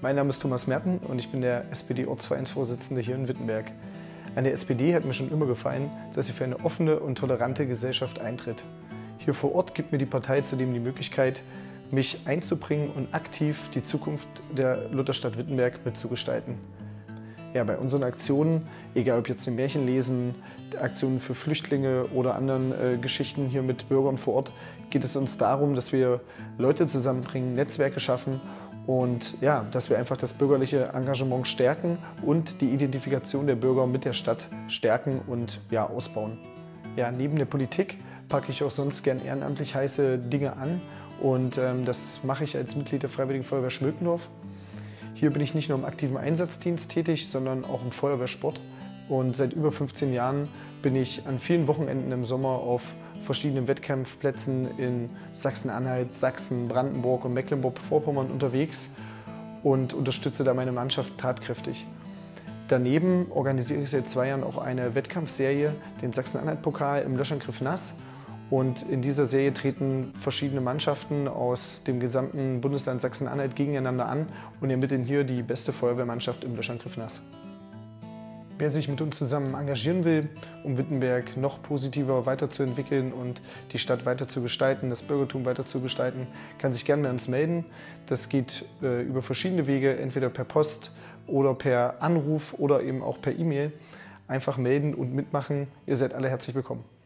Mein Name ist Thomas Merten und ich bin der SPD-Ortsvereinsvorsitzende hier in Wittenberg. An der SPD hat mir schon immer gefallen, dass sie für eine offene und tolerante Gesellschaft eintritt. Hier vor Ort gibt mir die Partei zudem die Möglichkeit, mich einzubringen und aktiv die Zukunft der Lutherstadt Wittenberg mitzugestalten. Ja, bei unseren Aktionen, egal ob jetzt den Märchenlesen, Aktionen für Flüchtlinge oder anderen Geschichten hier mit Bürgern vor Ort, geht es uns darum, dass wir Leute zusammenbringen, Netzwerke schaffen und ja, dass wir einfach das bürgerliche Engagement stärken und die Identifikation der Bürger mit der Stadt stärken und ja, ausbauen. Ja, neben der Politik packe ich auch sonst gern ehrenamtlich heiße Dinge an und das mache ich als Mitglied der Freiwilligen Feuerwehr Schmöckendorf. Hier bin ich nicht nur im aktiven Einsatzdienst tätig, sondern auch im Feuerwehrsport. Und seit über 15 Jahren bin ich an vielen Wochenenden im Sommer auf verschiedenen Wettkampfplätzen in Sachsen-Anhalt, Sachsen, Brandenburg und Mecklenburg-Vorpommern unterwegs und unterstütze da meine Mannschaft tatkräftig. Daneben organisiere ich seit 2 Jahren auch eine Wettkampfserie, den Sachsen-Anhalt-Pokal im Löschangriff Nass. Und in dieser Serie treten verschiedene Mannschaften aus dem gesamten Bundesland Sachsen-Anhalt gegeneinander an und ermitteln hier die beste Feuerwehrmannschaft im Löschangriff Nass. Wer sich mit uns zusammen engagieren will, um Wittenberg noch positiver weiterzuentwickeln und die Stadt weiter zu gestalten, das Bürgertum weiter zu gestalten, kann sich gerne bei uns melden. Das geht über verschiedene Wege, entweder per Post oder per Anruf oder eben auch per E-Mail. Einfach melden und mitmachen. Ihr seid alle herzlich willkommen.